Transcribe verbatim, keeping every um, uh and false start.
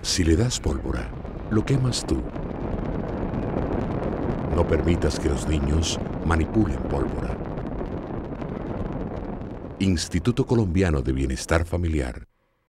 Si le das pólvora, lo quemas tú. No permitas que los niños manipulen pólvora. Instituto Colombiano de Bienestar Familiar.